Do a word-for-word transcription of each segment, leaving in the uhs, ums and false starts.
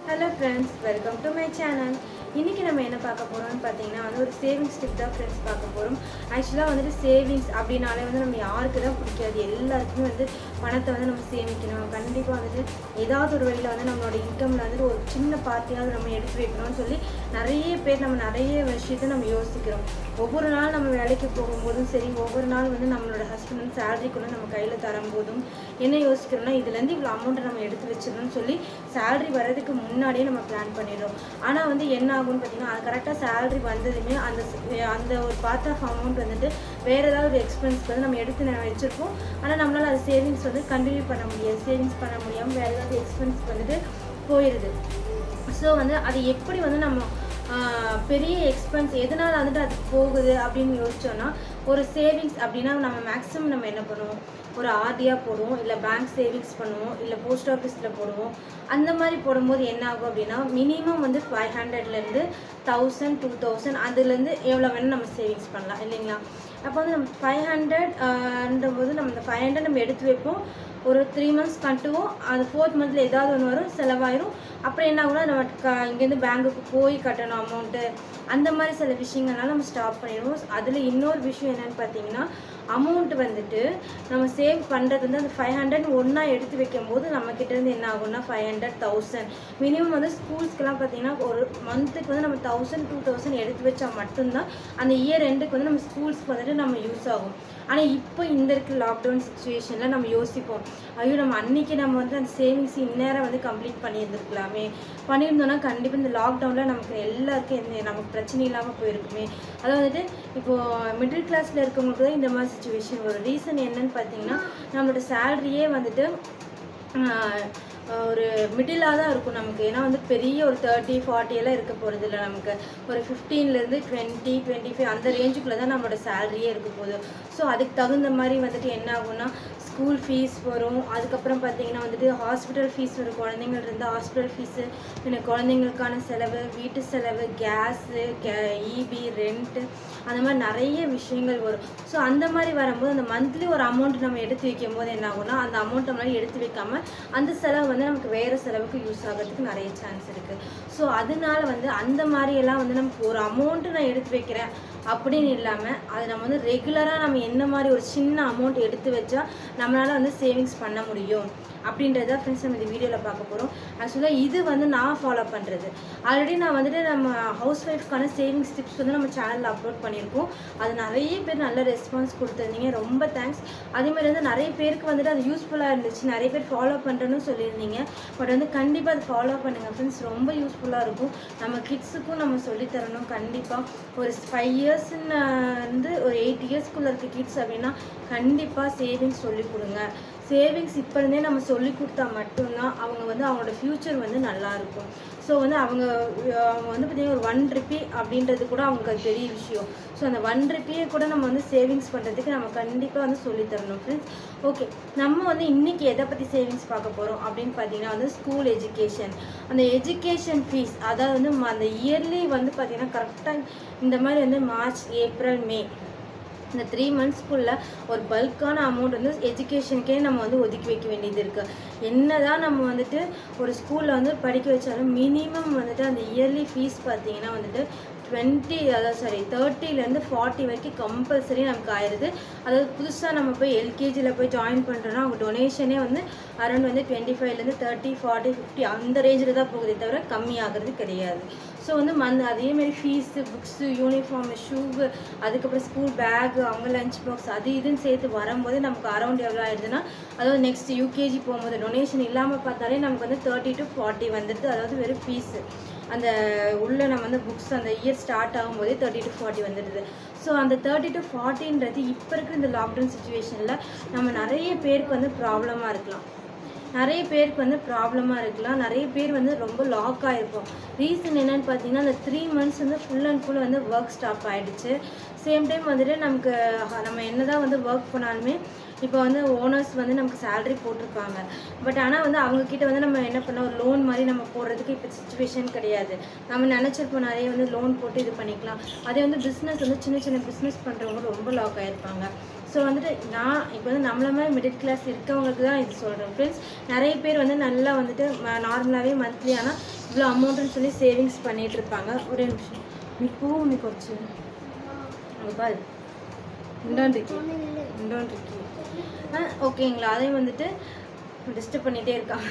Hello friends, welcome to my channel. இன்னைக்கு நம்ம என்ன பார்க்க போறோம்னு பாத்தீங்கன்னா வந்து ஒரு சேவிங்ஸ் டிப் தான் फ्रेंड्स பார்க்க போறோம். एक्चुअली வந்து சேவிங்ஸ் அப்படினாலே வந்து நம்ம யாருக்கு தான் பிடிக்காது, எல்லாருக்கும் வந்து பணத்தை வந்து நம்ம சேமிக்கணும். கண்டிப்பா வந்து ஏதாவது ஒரு வழியில வந்து நம்மளோட இன்கம்ல வந்து ஒரு சின்ன பார்ட்டியாவது நம்ம எடுத்து வைக்கணும்னு சொல்லி நிறைய பேர் நம்ம நிறைய விஷயத்தை நம்ம யோசிக்கிறோம். ஒவ்வொரு நாள் நம்ம வேலைக்கு போகும்போதும் சரி, ஒவ்வொரு நாள் வந்து நம்மளோட ஹஸ்பண்ட் சேலரி கூட நம்ம கையில் தரும்போதும் என்ன யோசிக்கிறோம்னா இதுலேருந்து இவ்வளோ அமௌண்ட்டை நம்ம எடுத்து வச்சிடணும்னு சொல்லி சேலரி வர்றதுக்கு முன்னாடியே நம்ம பிளான் பண்ணிடுறோம். ஆனால் வந்து என்ன ஆகும்னு பார்த்தீங்கன்னா அது கரெக்டாக சேலரி வந்ததுமே அந்த அந்த ஒரு பார்ட் ஆஃப் அமௌண்ட் வந்துட்டு வேறு ஏதாவது ஒரு எக்ஸ்பென்ஸ்க்கு வந்து நம்ம எடுத்து நம்ம வச்சுருப்போம். ஆனால் நம்மளால் அது சேவிங்ஸ் வந்து கண்டினியூ பண்ண முடியாது, சேவிங்ஸ் பண்ண முடியாமல் வேறு ஏதாவது எக்ஸ்பென்ஸ்க்கு வந்துட்டு போயிடுது. ஸோ வந்து அது எப்படி வந்து நம்ம பெரிய எக்ஸ்பென்ஸ் எதனால் வந்துட்டு அது போகுது அப்படின்னு யோசிச்சோன்னா, ஒரு சேவிங்ஸ் அப்படின்னா நம்ம மேக்ஸிமம் நம்ம என்ன பண்ணுவோம், ஒரு ஆர்டியாக போடுவோம், இல்லை பேங்க் சேவிங்ஸ் பண்ணுவோம், இல்லை போஸ்ட் ஆஃபீஸில் போடுவோம். அந்த மாதிரி போடும்போது என்ன ஆகும் அப்படின்னா மினிமம் வந்து ஃபைவ் ஹண்ட்ரட்லேருந்து தௌசண்ட் டூ தௌசண்ட் அதுலேருந்து எவ்வளோ வேணும் நம்ம சேவிங்ஸ் பண்ணலாம் இல்லைங்களா. அப்போ வந்து நம்ம ஃபைவ் ஹண்ட்ரட்ன்ற போது நம்ம இந்த ஃபைவ் ஹண்ட்ரட் நம்ம எடுத்து வைப்போம், ஒரு த்ரீ மந்த்ஸ் கட்டுவோம், அது ஃபோர்த் மந்த்தில் ஏதாவது ஒன்று வரும், செலவாயிரும். அப்புறம் என்ன ஆகுனா நம்ம க இங்கேருந்து பேங்குக்கு போய் கட்டணும் அமௌண்ட்டு, அந்த மாதிரி சில விஷயங்கள்னால நம்ம ஸ்டாப் பண்ணிடுவோம். அதில் இன்னொரு விஷயம் என்னென்னு பார்த்தீங்கன்னா அமௌண்ட் வந்துட்டு நம்ம சேவ் பண்ணுறது வந்து அந்த ஃபைவ் ஹண்ட்ரட் ஒன்றா எடுத்து வைக்கும் போது நம்மக்கிட்டேருந்து என்ன ஆகும்னா ஃபைவ் ஹண்ட்ரட் தௌசண்ட் மினிமம் வந்து ஸ்கூல்ஸ்க்கெலாம் பார்த்தீங்கன்னா ஒரு மந்த்துக்கு வந்து நம்ம தௌசண்ட் டூ தௌசண்ட் எடுத்து வச்சா மட்டும்தான் அந்த இயர் ரெண்டுக்கு வந்து நம்ம ஸ்கூல்ஸ்க்கு வந்துட்டு நம்ம யூஸ் ஆகும். ஆனால் இப்போ இந்த இருக்கிற லாக்டவுன் சுச்சுவேஷனில் நம்ம யோசிப்போம், ஐயோ நம்ம அன்றைக்கி நம்ம வந்து அந்த சேவிங்ஸ் இந்நேரம் வந்து கம்ப்ளீட் பண்ணியிருந்துருக்கலாமே, பண்ணியிருந்தோன்னா கண்டிப்பாக இந்த லாக்டவுனில் நமக்கு எல்லாருக்கும் எந்த நமக்கு பிரச்சனை இல்லாமல் போயிருக்குமே. அதாவது வந்துட்டு இப்போது மிடில் கிளாஸில் இருக்கவங்களுக்கு தான் இந்த மாதிரி சுச்சுவேஷன் வரும். ரீசன் என்னன்னு பார்த்தீங்கன்னா நம்மளோட சேலரியே வந்துட்டு ஒரு மிடிலாக தான் இருக்கும் நமக்கு. ஏன்னா வந்து பெரிய ஒரு தேர்ட்டி ஃபார்ட்டி எல்லாம் இருக்க போகிறது இல்லை, நமக்கு ஒரு ஃபிஃப்டீன்லேருந்து டுவெண்ட்டி டுவெண்ட்டி ஃபைவ் அந்த ரேஞ்சுக்குள்ளே தான் நம்மளோட சேலரியே இருக்க போகுது. ஸோ அதுக்கு தகுந்த மாதிரி வந்துட்டு என்ன ஆகும்னா ஸ்கூல் ஃபீஸ் வரும், அதுக்கப்புறம் பார்த்தீங்கன்னா வந்துட்டு ஹாஸ்பிட்டல் ஃபீஸ் வரும், குழந்தைங்கள் இருந்தால் ஹாஸ்பிட்டல் ஃபீஸு, பின்ன குழந்தைங்களுக்கான செலவு, வீட்டு செலவு, கேஸு, கே இபி, ரெண்ட்டு, அந்த மாதிரி நிறைய விஷயங்கள் வரும். ஸோ அந்த மாதிரி வரும்போது அந்த மந்த்லி ஒரு அமௌண்ட் நம்ம எடுத்து வைக்கும் போது என்ன ஆகும்னா அந்த அமௌண்ட்டை நம்மளால் எடுத்து வைக்காமல் அந்த செலவு வந்து நமக்கு வேறு செலவுக்கு யூஸ் ஆகிறதுக்கு நிறைய சான்ஸ் இருக்குது. ஸோ அதனால வந்து அந்த மாதிரியெல்லாம் வந்து நமக்கு ஒரு அமௌண்ட்டு நான் எடுத்து வைக்கிறேன் அப்படின்னு இல்லாமல் அது நம்ம வந்து ரெகுலராக நம்ம என்ன மாதிரி ஒரு சின்ன அமௌண்ட் எடுத்து வச்சா நம்மளால் வந்து சேவிங்ஸ் பண்ண முடியும் அப்படின்றத ஃப்ரெண்ட்ஸ் நம்ம இந்த வீடியோவில் பார்க்க போகிறோம். ஆக்சுவலாக இது வந்து நான் ஃபாலோ பண்ணுறது. ஆல்ரெடி நான் வந்துட்டு நம்ம ஹவுஸ் ஒய்ஃப்க்கான சேவிங்ஸ் டிப்ஸ் வந்து நம்ம சேனலில் அப்லோட் பண்ணியிருக்கோம். அது நிறைய பேர் நல்ல ரெஸ்பான்ஸ் கொடுத்துருந்தீங்க, ரொம்ப தேங்க்ஸ். அதேமாதிரி வந்து நிறைய பேருக்கு வந்துட்டு அது யூஸ்ஃபுல்லாக இருந்துச்சு, நிறைய பேர் ஃபாலோ பண்ணுறேன்னு சொல்லியிருந்தீங்க. பட் வந்து கண்டிப்பாக அது ஃபாலோ பண்ணுங்கள் ஃப்ரெண்ட்ஸ், ரொம்ப யூஸ்ஃபுல்லாக இருக்கும். நம்ம கிட்ஸுக்கும் நம்ம சொல்லித்தரணும் கண்டிப்பாக. ஒரு ஃபைவ் இயர்ஸ்ன்னு வந்து ஒரு எயிட் இயர்ஸ்க்குள்ளே இருக்க கிட்ஸ் அப்படின்னா கண்டிப்பாக சேவிங்ஸ் சொல்லிக் கொடுங்க. சேவிங்ஸ் இப்போ இருந்தே நம்ம சொல்லி கொடுத்தா மட்டும்தான் அவங்க வந்து அவங்களோட ஃப்யூச்சர் வந்து நல்லாயிருக்கும். ஸோ வந்து அவங்க அவங்க வந்து பார்த்திங்கன்னா ஒரு ஒன் ருப்பி அப்படின்றது கூட அவங்களுக்கு அது பெரிய விஷயம். ஸோ அந்த ஒன் ருப்பியை கூட நம்ம வந்து சேவிங்ஸ் பண்ணுறதுக்கு நம்ம கண்டிப்பாக வந்து சொல்லித்தரணும் ஃப்ரெண்ட்ஸ். ஓகே, நம்ம வந்து இன்றைக்கி எதை பற்றி சேவிங்ஸ் பார்க்க போகிறோம் அப்படின்னு பார்த்தீங்கன்னா வந்து ஸ்கூல் எஜுகேஷன். அந்த எஜுகேஷன் ஃபீஸ் அதாவது வந்து அந்த இயர்லி வந்து பார்த்திங்கன்னா கரெக்டாக இந்த மாதிரி வந்து மார்ச், ஏப்ரல், மே இந்த த்ரீ மந்த்ஸ்க்குள்ளே ஒரு பல்கான அமௌண்ட் வந்து எஜுகேஷனுக்கே நம்ம வந்து ஒதுக்கி வைக்க வேண்டியது இருக்குது. என்ன தான் நம்ம வந்துட்டு ஒரு ஸ்கூலில் வந்து படிக்க வச்சாலும் மினிமம் வந்துட்டு அந்த இயர்லி ஃபீஸ் பார்த்திங்கன்னா வந்துட்டு டுவெண்ட்டி அதாவது சாரி தேர்ட்டிலேருந்து ஃபார்ட்டி வரைக்கும் கம்பல்சரி நமக்கு ஆயிடுது. அதாவது புதுசாக நம்ம போய் எல்கேஜியில் போய் ஜாயின் பண்ணுறோன்னா அவங்க டொனேஷனே வந்து அரௌண்ட் வந்து டுவெண்ட்டி ஃபைவ்லேருந்து தேர்ட்டி ஃபார்ட்டி ஃபிஃப்டி அந்த ரேஞ்சில் தான் போகுதே தவிர கம்மியாகிறது கிடையாது. ஸோ வந்து மந்த் அதேமாரி ஃபீஸு, புக்ஸு, யூனிஃபார்மு, ஷூவு, அதுக்கப்புறம் ஸ்கூல் பேக்கு, அவங்க லஞ்ச் பாக்ஸ் அது இதுன்னு சேர்த்து வரும்போது நமக்கு அரௌண்ட் எவ்வளோ ஆயிடுதுன்னா அதாவது நெக்ஸ்ட் யூகேஜி போகும்போது டொனேஷன் இல்லாமல் பார்த்தாலே நமக்கு வந்து தேர்ட்டி டு ஃபார்ட்டி வந்துடுது. அதாவது வெறும் ஃபீஸு அந்த உள்ளே நம்ம வந்து புக்ஸ் அந்த இயர் ஸ்டார்ட் ஆகும்போதே தேர்ட்டி டு ஃபார்ட்டி வந்துடுது. ஸோ அந்த தேர்ட்டி டு ஃபார்ட்டின்றது இப்போ இருக்கிற இந்த லாக்டவுன் சுச்சுவேஷனில் நம்ம நிறைய பேருக்கு வந்து ப்ராப்ளமாக இருக்கலாம் நிறைய பேருக்கு வந்து ப்ராப்ளமாக இருக்கலாம் நிறைய பேர் வந்து ரொம்ப லாக் ஆகிருப்போம். ரீசன் என்னென்னு பார்த்தீங்கன்னா அந்த த்ரீ மந்த்ஸ் வந்து ஃபுல் அண்ட் ஃபுல் வந்து ஒர்க் ஸ்டாப் ஆகிடுச்சு. சேம் டைம் வந்துட்டு நமக்கு நம்ம என்ன தான் வந்து ஒர்க் பண்ணாலுமே இப்போ வந்து ஓனர்ஸ் வந்து நமக்கு சேலரி போட்டிருப்பாங்க. பட் ஆனால் வந்து அவங்கக்கிட்ட வந்து நம்ம என்ன பண்ணோம், ஒரு லோன் மாதிரி நம்ம போடுறதுக்கு இப்போ சுச்சுவேஷன் கிடையாது. நம்ம நினச்சிருப்போம் நிறைய வந்து லோன் போட்டு இது பண்ணிக்கலாம். அதே வந்து பிஸ்னஸ் வந்து சின்ன சின்ன பிஸ்னஸ் பண்ணுறவங்க ரொம்ப லாக் ஆகிருப்பாங்க. ஸோ வந்துட்டு நான் இப்போ வந்து நம்மள மாதிரி மிடில் கிளாஸ் இருக்கவங்களுக்கு தான் இது சொல்கிறேன் ஃப்ரெண்ட்ஸ். நிறைய பேர் வந்து நல்லா வந்துட்டு நார்மலாகவே மந்த்லி ஆனால் இவ்வளோ அமௌண்ட்டுன்னு சொல்லி சேவிங்ஸ் பண்ணிகிட்டு இருப்பாங்க. ஒரே நிமிஷம் நீ பூ நீ குறைச்சி அங்கே பாரு இண்டான்றிக்கி இண்டான்றிக்கி ஆ ஓகேங்களா. அதே வந்துட்டு டிஸ்டர்ப் பண்ணிகிட்டே இருக்காங்க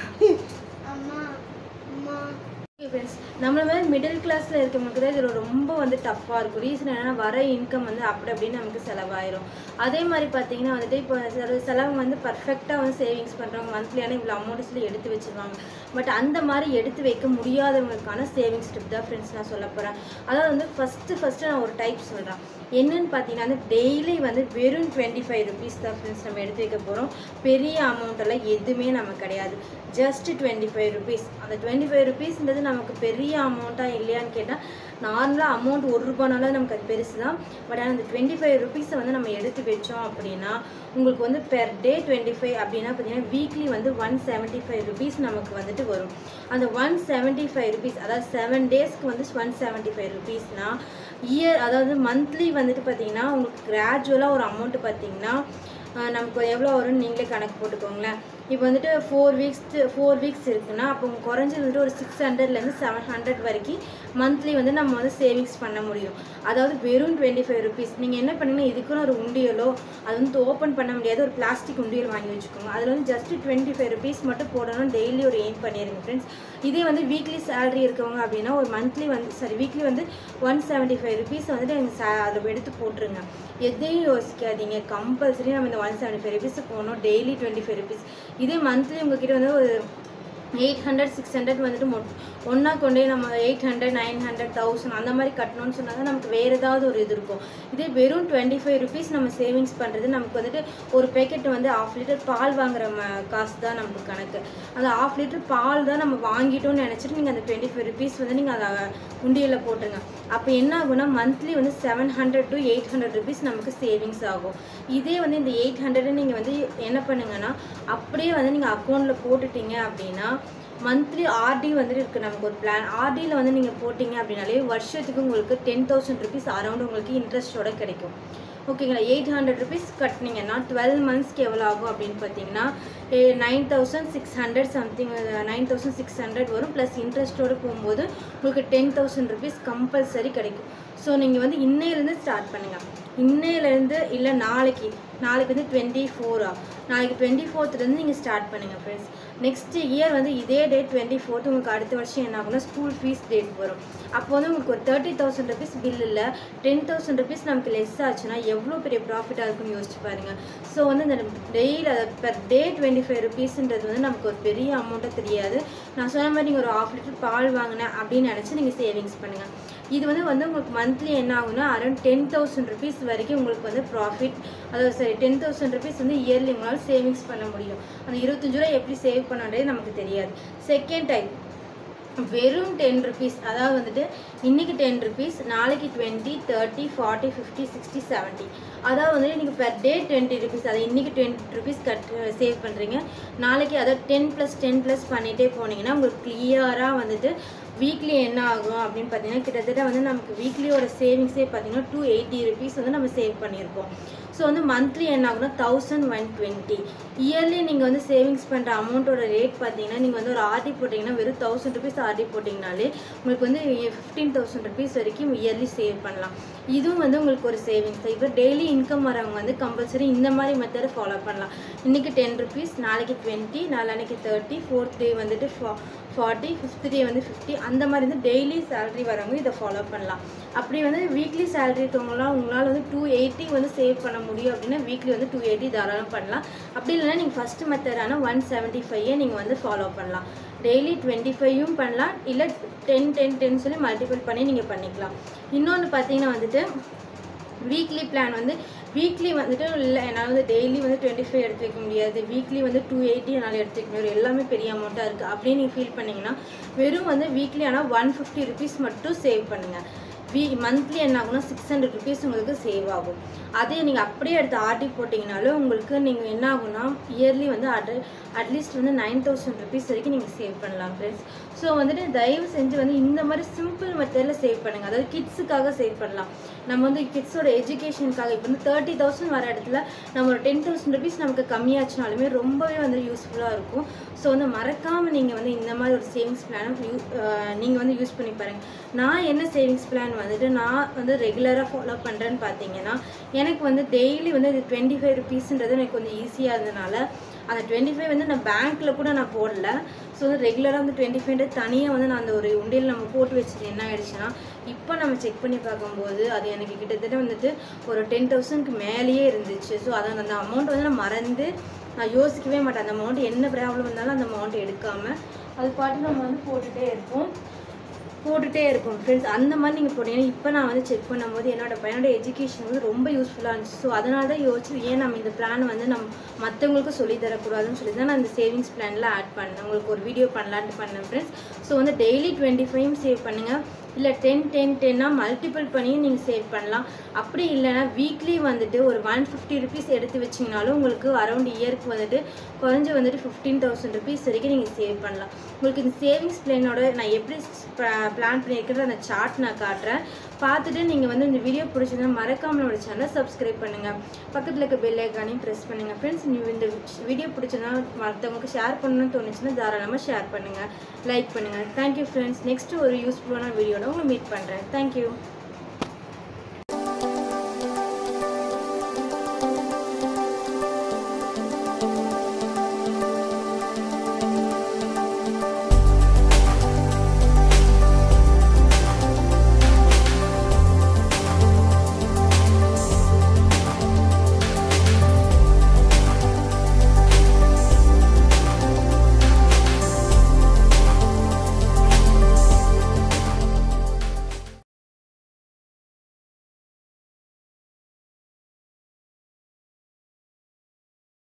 ஃப்ரெண்ட்ஸ். நம்மள மாதிரி மிடில் கிளாஸில் இருக்கவங்களுக்கு தான் இதில் ரொம்ப வந்து டஃப்பாக இருக்கும். ரீசன் என்னென்னா வர இன்கம் வந்து அப்படி அப்படின்னு நமக்கு செலவாயிரும். அதே மாதிரி பார்த்தீங்கன்னா வந்துட்டு இப்போ சில செலவு வந்து பர்ஃபெக்டாக வந்து சேவிங்ஸ் பண்ணுறவங்க மந்த்லியான இவ்வளோ அமௌண்ட் சொல்லி எடுத்து வச்சுருவாங்க. பட் அந்த மாதிரி எடுத்து வைக்க முடியாதவங்களுக்கான சேவிங்ஸ் டிப் தான் ஃப்ரெண்ட்ஸ் நான் சொல்ல போகிறேன். அதாவது வந்து ஃபஸ்ட்டு ஃபஸ்ட்டு நான் ஒரு டைப் சொல்கிறேன். என்னென்னு பார்த்தீங்கன்னா வந்து டெய்லி வந்து வெறும் டுவெண்ட்டி ஃபைவ் ருபீஸ் தான் ஃப்ரெண்ட்ஸ் நம்ம எடுத்து வைக்க போகிறோம். பெரிய அமௌண்ட்டெல்லாம் எதுவுமே நமக்கு கிடையாது. Just twenty five rupees. அந்த டுவெண்ட்டி ஃபைவ் ருபீஸ்ன்றது நமக்கு பெரிய அமௌண்ட்டாக இல்லையான்னு கேட்டால் நார்மலாக அமௌண்ட் ஒரு ரூபானாலும் நமக்கு அது பெருசு தான். பட் ஆனால் அந்த டுவெண்ட்டி ஃபைவ் ருபீஸை வந்து நம்ம எடுத்து வச்சோம் அப்படின்னா உங்களுக்கு வந்து பெர் டே டுவெண்ட்டி ஃபைவ் அப்படின்னா பார்த்தீங்கன்னா வீக்லி வந்து ஒன் செவன்ட்டி ஃபைவ் ருபீஸ் நமக்கு வந்துட்டு வரும். அந்த ஒன் செவன்ட்டி ஃபைவ் ருபீஸ் அதாவது செவன் டேஸ்க்கு வந்து ஒன் செவன்ட்டி ஃபைவ் ருபீஸ்னால் இயர் அதாவது மந்த்லி வந்துட்டு பார்த்தீங்கன்னா உங்களுக்கு கிராஜுவலாக ஒரு அமௌண்ட்டு பார்த்தீங்கன்னா நமக்கு எவ்வளோ வரும்னு நீங்களே கணக்கு போட்டுக்கோங்களேன். இப்போ வந்துட்டு ஃபோர் வீக்ஸ் ஃபோர் வீக்ஸ் இருக்குன்னா அப்போ குறைஞ்சது வந்துட்டு ஒரு சிக்ஸ் ஹண்ட்ரட்லேருந்து செவன் ஹண்ட்ரட் வரைக்கும் மந்த்லி வந்து நம்ம வந்து சேவிங்ஸ் பண்ண முடியும். அதாவது வெறும் டுவெண்ட்டி ஃபைவ் ருபீஸ். நீங்கள் என்ன பண்ணுங்கன்னா இதுக்குன்னு ஒரு உண்டியலோ அது வந்து ஓப்பன் பண்ண முடியாத ஒரு பிளாஸ்டிக் உண்டியல் வாங்கி வச்சுக்கோங்க. அதில் வந்து ஜஸ்ட்டு டுவெண்ட்டி ஃபைவ் ருபீஸ் மட்டும் போடணும். டெய்லி ஒரு எய்ம் பண்ணிடுங்க ஃப்ரெண்ட்ஸ். இதே வந்து வீக்லி சேலரி இருக்கவங்க அப்படின்னா ஒரு மந்த்லி வந்து சாரி வீக்லி வந்து ஒன் செவன்ட்டி ஃபைவ் ருபீஸ் வந்துட்டு எங்கள் சே அதில் எடுத்து போட்டுருங்க. எதையும் யோசிக்காதீங்க. கம்பல்சரி நம்ம இந்த ஒன் செவன்ட்டி ஃபைவ் ருபீஸ் போகணும். Daily twenty five rupees. இதே மந்த்லி உங்ககிட்ட வந்து ஒரு எயிட் ஹண்ட்ரட் சிக்ஸ் ஹண்ட்ரட் வந்துட்டு மொ ஒன்றா கொண்டே நம்ம eight hundred nine hundred thousand அந்த மாதிரி கட்டணும்னு சொன்னால் தான் நமக்கு வேறு ஏதாவது ஒரு இது இருக்கும். இதே வெறும் டுவெண்ட்டி ஃபைவ் ருபீஸ் நம்ம சேவிங்ஸ் பண்ணுறது நமக்கு வந்துட்டு ஒரு பேக்கெட் வந்து ஆஃப் லிட்டர் பால் வாங்குற ம காசு தான் நமக்கு கணக்கு. அந்த ஆஃப் லிட்டர் பால் தான் நம்ம வாங்கிட்டோம்னு நினச்சிட்டு நீங்கள் அந்த டுவெண்ட்டி ஃபைவ் ருபீஸ் வந்து நீங்கள் அதை உண்டியில் போட்டுருங்க. அப்போ என்ன ஆகும்னா மந்த்லி வந்து seven hundred to eight hundred rupees நமக்கு சேவிங்ஸ் ஆகும். இதே வந்து இந்த எயிட் ஹண்ட்ரட் நீங்கள் வந்து என்ன பண்ணுங்கன்னா அப்படியே வந்து நீங்கள் அக்கௌண்ட்டில் போட்டுட்டீங்க அப்படின்னா மந்த்லி ஆர்டி வந்துட்டு இருக்குது நமக்கு ஒரு பிளான். ஆர்டியில் வந்து நீங்கள் போட்டிங்க அப்படின்னாலே வருஷத்துக்கு உங்களுக்கு டென் தௌசண்ட் ருபீஸ் அரௌண்ட் உங்களுக்கு இன்ட்ரெஸ்ட்டோட கிடைக்கும். ஓகேங்களா. எயிட் ஹண்ட்ரட் ருபீஸ் கட்டினீங்கன்னா டுவெல் மந்த்ஸ்க்கு எவ்வளோ ஆகும் அப்படின்னு பார்த்தீங்கன்னா nine thousand six hundred something nine thousand six hundred வரும். ப்ளஸ் இன்ட்ரெஸ்ட்டோடு போகும்போது உங்களுக்கு டென் தௌசண்ட் ருபீஸ் கம்பல்சரி கிடைக்கும். ஸோ நீங்கள் வந்து இன்னையிலேருந்து ஸ்டார்ட் பண்ணுங்கள். இன்னையிலேருந்து இல்லை நாளைக்கு நாளைக்கு வந்து டுவெண்ட்டி ஃபோரா நாளைக்கு டுவெண்ட்டி ஃபோர்த்துலேருந்து நீங்கள் ஸ்டார்ட் பண்ணுங்கள் ஃப்ரெண்ட்ஸ். நெக்ஸ்ட் இயர் வந்து இதே டேட் டுவெண்ட்டி ஃபோர்த் உங்களுக்கு அடுத்த வருஷம் என்ன ஆகும்னா ஸ்கூல் ஃபீஸ் டேட் வரும். அப்போ வந்து உங்களுக்கு ஒரு தேர்ட்டி தௌசண்ட் ருபீஸ் பில் இல்லை டென் தௌசண்ட் ருபீஸ் நமக்கு லெஸ் ஆச்சுன்னா எவ்வளோ பெரிய ப்ராஃபிட்டாக இருக்குன்னு யோசிச்சு பாருங்கள். ஸோ வந்து இந்த daily per day twenty five ருபீஸ்ன்றது வந்து நமக்கு ஒரு பெரிய அமௌண்ட்டாக தெரியாது. நான் சொன்ன மாதிரி நீங்கள் ஒரு ஆஃப் லிட்டர் பால் வாங்கினேன் அப்படின்னு நினச்சி நீங்கள் சேவிங்ஸ் பண்ணுங்கள். இது வந்து வந்து உங்களுக்கு மந்த்லி என்ன ஆகும்னா அரௌண்ட் டென் தௌசண்ட் ருபீஸ் வரைக்கும் உங்களுக்கு வந்து ப்ராஃபிட் அதாவது சரி டென் தௌசண்ட் ருபீஸ் வந்து இயர்லி உங்களால் சேவிங்ஸ் பண்ண முடியும். அந்த இருபத்தஞ்சு ரூபா எப்படி சேவ் பண்ணுறது நமக்கு தெரியாது. செகண்ட் டைப் வெறும் டென் ருபீஸ் அதாவது வந்துட்டு இன்றைக்கி டென் ருபீஸ் நாளைக்கு twenty thirty forty fifty sixty seventy அதாவது வந்துட்டு நீங்கள் பெர் டே டுவெண்ட்டி ருபீஸ் அதை இன்றைக்கி டுவெண்ட்டி ருபீஸ் கட் சேவ் பண்ணுறீங்க. நாளைக்கு அதை டென் ப்ளஸ் டென் ப்ளஸ் பண்ணிகிட்டே போனீங்கன்னா உங்களுக்கு கிளியராக வந்துட்டு வீக்லி என்ன ஆகும் அப்படின்னு பார்த்தீங்கன்னா கிட்டத்தட்ட வந்து நமக்கு வீக்லியோட சேவிங்ஸே பார்த்தீங்கன்னா டூ எயிட்டி ருபீஸ் வந்து நம்ம சேவ் பண்ணியிருக்கோம். ஸோ வந்து மந்த்லி என்ன ஆகுனா தௌசண்ட் ஒன் டுவெண்ட்டி. இயர்லி நீங்கள் வந்து சேவிங்ஸ் பண்ணுற அமௌண்ட்டோட ரேட் பார்த்தீங்கன்னா நீங்கள் வந்து ஒரு ஆர்டி போட்டிங்கன்னா வெறும் தௌசண்ட் ருபீஸ் ஆர்டி போட்டிங்கனாலே உங்களுக்கு வந்து ஃபிஃப்டீன் தௌசண்ட் ருபீஸ் வரைக்கும் இயர்லி சேவ் பண்ணலாம். இதுவும் வந்து உங்களுக்கு ஒரு சேவிங்ஸ். இப்போ டெய்லி இன்கம் வரவங்க வந்து கம்பல்சரி இந்த மாதிரி மெத்தடை ஃபாலோ பண்ணலாம். இன்றைக்கி டென் ருபீஸ் நாளைக்கு டுவெண்ட்டி நாளைக்கு தேர்ட்டி ஃபோர்த் டே வந்துட்டு ஃபா ஃபார்ட்டி ஃபிஃப்த் டே வந்து ஃபிஃப்டி அந்த மாதிரி வந்து டெய்லி சேலரி வரவங்க இதை ஃபாலோ பண்ணலாம். அப்படி வந்து வீக்லி சேலரி இருக்கவங்களாம் உங்களால் வந்து டூ எயிட்டி வந்து சேவ் பண்ண முடியும் அப்படின்னா வீக்லி வந்து டூ எயிட்டி தாராளம் பண்ணலாம். அப்படி இல்லைன்னா நீங்கள் ஃபஸ்ட்டு மெத்தடான ஒன் செவன்ட்டி ஃபைவை நீங்கள் வந்து ஃபாலோ பண்ணலாம். டெய்லி டுவெண்ட்டி ஃபைவும் பண்ணலாம் இல்லை டென் டென் டென் சொல்லி மல்டிபிள் பண்ணி நீங்கள் பண்ணிக்கலாம். இன்னொன்று பார்த்தீங்கன்னா வந்துட்டு வீக்லி பிளான் வந்து வீக்லி வந்துட்டு இல்லை என்னால் வந்து டெய்லி வந்து டுவெண்ட்டி ஃபைவ் எடுத்து வைக்க முடியாது வீக்லி வந்து டூ எயிட்டி என்னால் எடுத்து வைக்க முடியாது எல்லாமே பெரிய அமௌண்ட்டாக இருக்குது அப்படின்னு நீங்கள் ஃபீல் பண்ணிங்கன்னா வெறும் வந்து வீக்லி ஆனால் ஒன் ஃபிஃப்டி ருபீஸ் மட்டும் சேவ் பண்ணுங்கள். வீ மந்த்லி என்ன ஆகும்னா சிக்ஸ் ஹண்ட்ரட் ருபீஸ் உங்களுக்கு சேவ் ஆகும். அதே நீங்கள் அப்படியே எடுத்து ஆர்டி போட்டிங்கனாலும் உங்களுக்கு நீங்கள் என்ன ஆகும்னா இயர்லி வந்து அட் அட்லீஸ்ட் வந்து நைன் தௌசண்ட் ருபீஸ் வரைக்கும் நீங்கள் சேவ் பண்ணலாம் ஃப்ரெண்ட்ஸ். ஸோ வந்துட்டு தயவு செஞ்சு வந்து இந்த மாதிரி சிம்பிள் மெத்தடில் சேவ் பண்ணுங்கள். அதாவது கிட்ஸுக்காக சேவ் பண்ணலாம். நம்ம வந்து கிட்ஸோட எஜுகேஷனுக்காக இப்போ வந்து தேர்ட்டி தௌசண்ட் வர இடத்துல நம்ம ஒரு டென் தௌசண்ட் ருபீஸ் நமக்கு கம்மியாச்சுனாலுமே ரொம்பவே வந்து யூஸ்ஃபுல்லாக இருக்கும். ஸோ வந்து மறக்காமல் நீங்கள் வந்து இந்த மாதிரி ஒரு சேவிங்ஸ் பிளானை யூ நீங்கள் வந்து யூஸ் பண்ணி பாருங்கள். நான் என்ன சேவிங்ஸ் பிளான் வந்துட்டு நான் வந்து ரெகுலராக ஃபாலோ பண்ணுறேன்னு பார்த்தீங்கன்னா எனக்கு வந்து டெய்லி வந்து இது டுவெண்ட்டி ஃபைவ் ருபீஸ்ன்றது எனக்கு கொஞ்சம் ஈஸியாக இருந்ததுனால அந்த டுவெண்ட்டி ஃபைவ் வந்து நான் பேங்க்கில் கூட நான் போடல. ஸோ வந்து ரெகுலராக வந்து டுவெண்ட்டி ஃபைவ் தனியாக வந்து நான் அந்த ஒரு உண்டியல் நம்ம போட்டு வச்சுட்டு என்ன ஆயிடுச்சுன்னா இப்போ நம்ம செக் பண்ணி பார்க்கும்போது அது எனக்கு கிட்டத்தட்ட வந்துட்டு ஒரு டென் தௌசண்ட்க்கு மேலேயே இருந்துச்சு. ஸோ அதை அந்த அமௌண்ட் வந்து நான் மறந்து நான் யோசிக்கவே மாட்டேன். அந்த அமௌண்ட் என்ன ப்ராப்ளம் இருந்தாலும் அந்த அமௌண்ட் எடுக்காமல் அது பாட்டு நம்ம வந்து போட்டுகிட்டே இருப்போம் போட்டுகிட்டே இருக்கும் ஃப்ரெண்ட்ஸ். அந்த மாதிரி நீங்கள் போட்டீங்கன்னா இப்போ நான் வந்து செக் பண்ணும்போது என்னோடய பையனோட எஜுகேஷன் வந்து ரொம்ப யூஸ்ஃபுல்லாக இருந்துச்சு. ஸோ அதனால தான் யோசிச்சு ஏன் நம்ம இந்த பிளான் வந்து நம்ம மற்றவங்களுக்கும் சொல்லி தரக்கூடாதுன்னு சொல்லி தான் நான் இந்த சேவிங்ஸ் பிளானில் ஆட் பண்ணேன். உங்களுக்கு ஒரு வீடியோ பண்ணலான்ட்டு பண்ணேன் ஃப்ரெண்ட்ஸ். ஸோ வந்து டெய்லி டுவெண்ட்டி ஃபைவ் சேவ் பண்ணுங்கள். இல்லை டென் டென் டென்னாக மல்டிபிள் பண்ணி நீங்கள் சேவ் பண்ணலாம். அப்படி இல்லைனா வீக்லி வந்துட்டு ஒரு ஒன் ஃபிஃப்டி ருபீஸ் எடுத்து வச்சிங்கனாலும் உங்களுக்கு அரௌண்ட் இயருக்கு வந்துட்டு குறைஞ்சி வந்துட்டு ஃபிஃப்டீன் தௌசண்ட் ருபீஸ் வரைக்கும் நீங்கள் சேவ் பண்ணலாம். உங்களுக்கு இந்த சேவிங்ஸ் பிளானோட நான் எப்படி பிளான் பண்ணியிருக்கிற அந்த சார்ட் நான் காட்டுறேன். பார்த்துட்டு நீங்கள் வந்து இந்த வீடியோ பிடிச்சிருந்தா மறக்காமல் நம்மளோட சேனலை சப்ஸ்கிரைப் பண்ணுங்கள். பக்கத்தில் இருக்க பெல் ஐக்கானையும் ப்ரெஸ் பண்ணுங்கள் ஃப்ரெண்ட்ஸ். நீங்கள் இந்த வீடியோ பிடிச்சதுனா மற்றவங்களுக்கு ஷேர் பண்ணணும்னு தோணுச்சுன்னா தாராளமாக ஷேர் பண்ணுங்கள், லைக் பண்ணுங்கள். Thank you friends. நெக்ஸ்ட்டு ஒரு யூஸ்ஃபுல்லான வீடியோட உங்களை மீட் பண்ணுறேன். தேங்க்யூ.